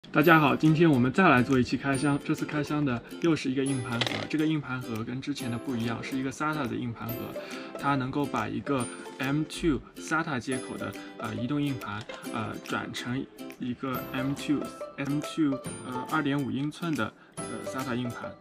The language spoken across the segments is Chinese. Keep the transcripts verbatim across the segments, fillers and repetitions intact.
大家好，今天我们再来做一期开箱。这次开箱的又是一个硬盘盒，这个硬盘盒跟之前的不一样，是一个 SATA 的硬盘盒，它能够把一个 M 二 SATA 接口的呃移动硬盘呃转成一个 M 二 M 二呃 二点五英寸的呃 SATA 硬盘。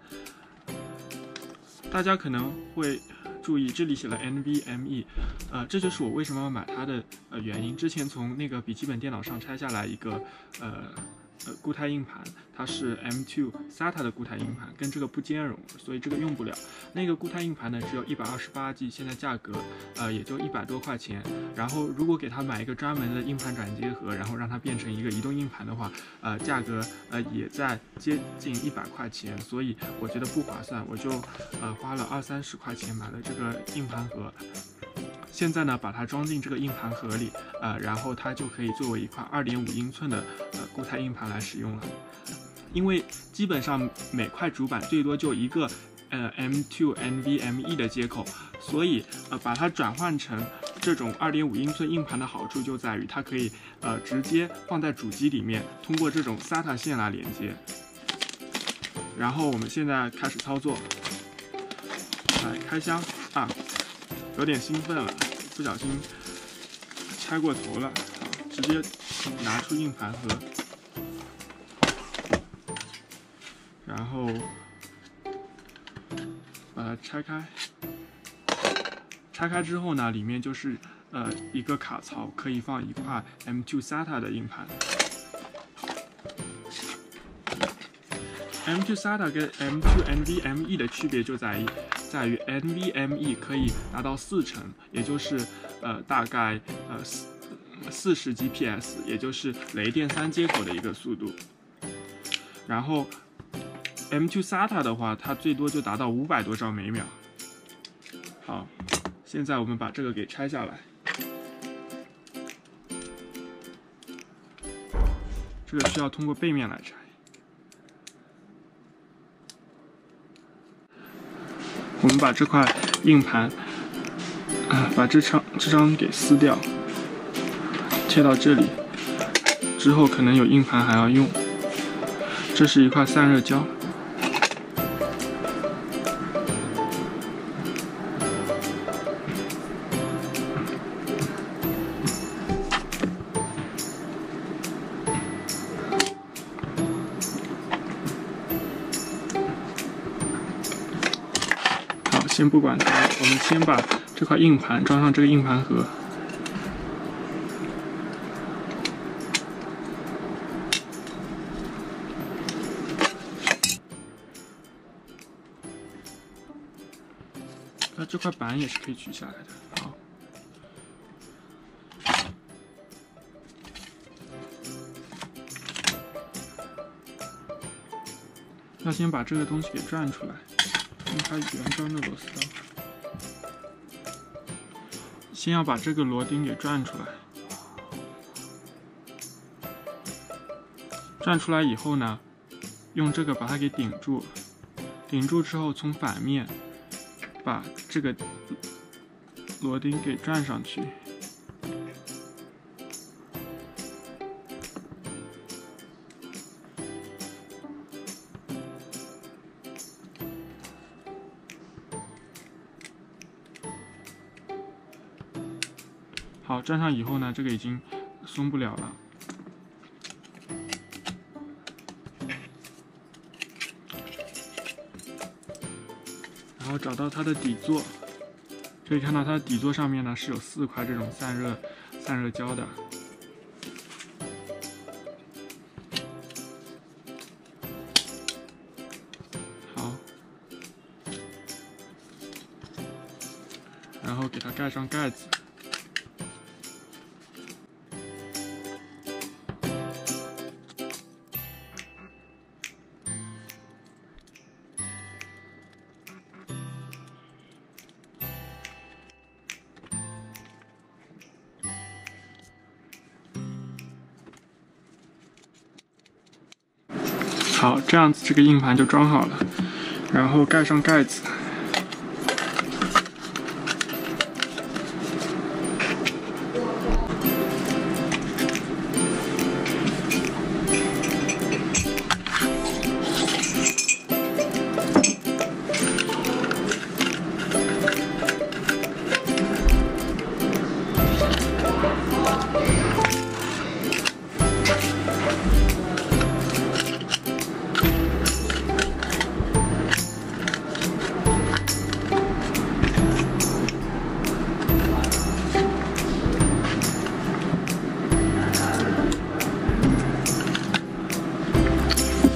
大家可能会注意，这里写了 N V M E， 呃，这就是我为什么要买它的呃原因。之前从那个笔记本电脑上拆下来一个呃。呃，固态硬盘，它是 M 二 SATA 的固态硬盘，跟这个不兼容，所以这个用不了。那个固态硬盘呢，只有一百二十八 G， 现在价格呃也就一百多块钱。然后如果给它买一个专门的硬盘转接盒，然后让它变成一个移动硬盘的话，呃，价格呃也在接近一百块钱，所以我觉得不划算，我就呃花了二三十块钱买了这个硬盘盒。现在呢，把它装进这个硬盘盒里，呃，然后它就可以作为一块 二点五英寸的呃固态硬盘来使用了。因为基本上每块主板最多就一个呃 M 二 N V M E 的接口，所以呃把它转换成这种 二点五英寸硬盘的好处就在于它可以呃直接放在主机里面，通过这种 SATA 线来连接。然后我们现在开始操作，来开箱啊。有点兴奋了，不小心拆过头了，直接拿出硬盘盒，然后把它拆开。拆开之后呢，里面就是呃一个卡槽，可以放一块 M 二 SATA 的硬盘。M 二 SATA 跟 M 二 N V M E 的区别就在于。在于 N V M E 可以达到四成，也就是呃大概呃四十 G P S， 也就是雷电三接口的一个速度。然后 M 二 SATA 的话，它最多就达到五百多兆每秒。好，现在我们把这个给拆下来，这个需要通过背面来拆。我们把这块硬盘，啊，把这张这张给撕掉，贴到这里。之后可能有硬盘还要用。这是一块散热胶。先不管它，我们先把这块硬盘装上这个硬盘盒。那这块板也是可以取下来的。好，要先把这个东西给转出来。用它原装的螺丝刀，先要把这个螺钉给转出来。转出来以后呢，用这个把它给顶住，顶住之后从反面把这个螺钉给转上去。好，转上以后呢，这个已经松不了了。然后找到它的底座，可以看到它的底座上面呢是有四块这种散热散热胶的。好，然后给它盖上盖子。好，这样子这个硬盘就装好了，然后盖上盖子。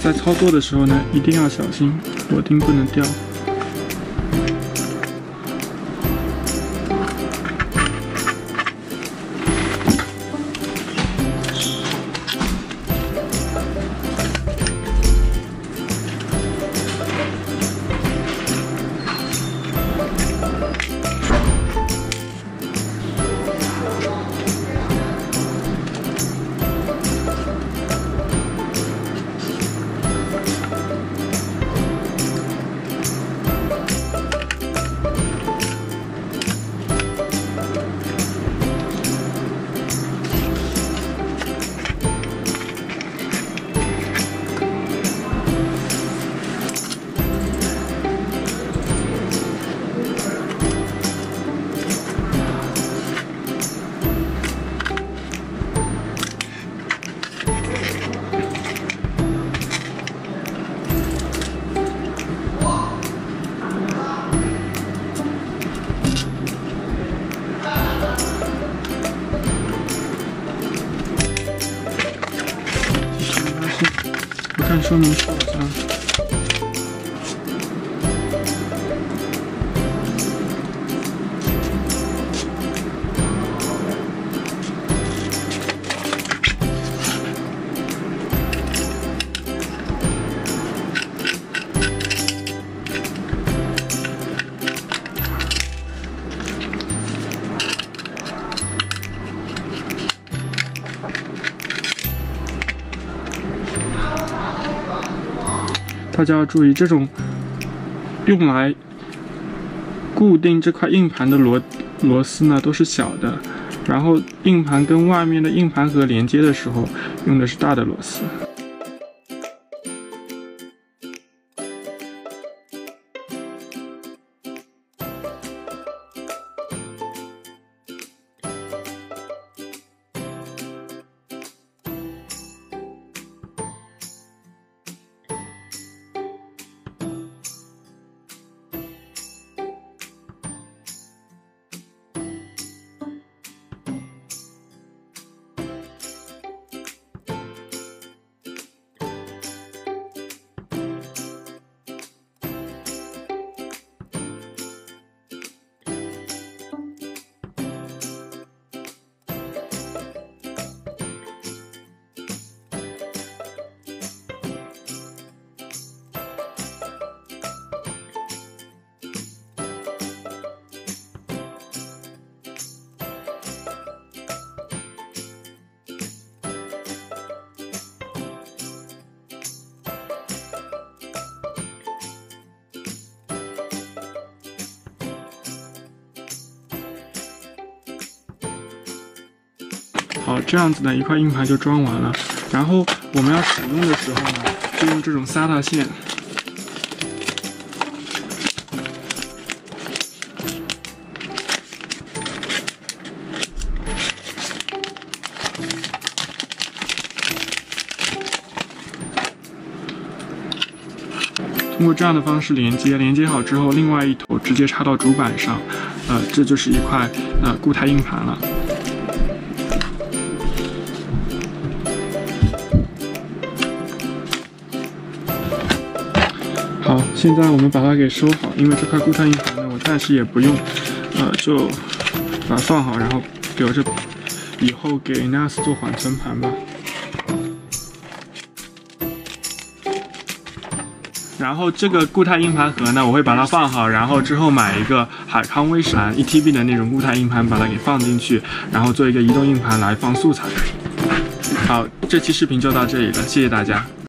在操作的时候呢，一定要小心，螺钉不能掉。看说明书好像。大家要注意，这种用来固定这块硬盘的螺螺丝呢，都是小的，然后硬盘跟外面的硬盘盒连接的时候，用的是大的螺丝。好，这样子呢，一块硬盘就装完了。然后我们要使用的时候呢，就用这种 S A T A 线。通过这样的方式连接，连接好之后，另外一头直接插到主板上，呃，这就是一块呃固态硬盘了。好，现在我们把它给收好，因为这块固态硬盘呢，我暂时也不用，呃，就把它放好，然后留着以后给 N A S 做缓存盘吧。然后这个固态硬盘盒呢，我会把它放好，然后之后买一个海康威视一 T B 的那种固态硬盘，把它给放进去，然后做一个移动硬盘来放素材。好，这期视频就到这里了，谢谢大家。